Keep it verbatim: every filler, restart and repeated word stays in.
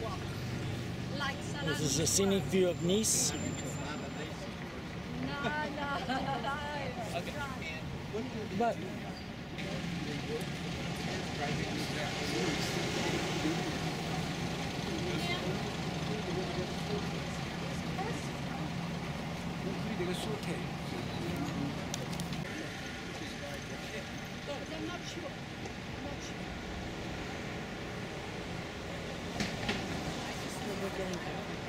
This is a scenic view of Nice. No, no, no. Okay. But I'm not sure. I'm not sure. we're going